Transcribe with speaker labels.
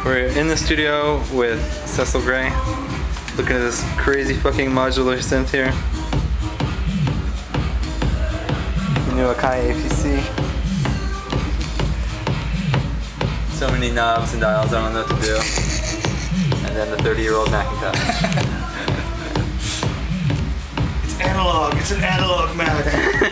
Speaker 1: We're in the studio with Cecil Gray, looking at this crazy fucking modular synth here. The new Akai APC. So many knobs and dials, I don't know what to do. And then the 30-year-old Macintosh.
Speaker 2: It's analog, it's an analog Mac.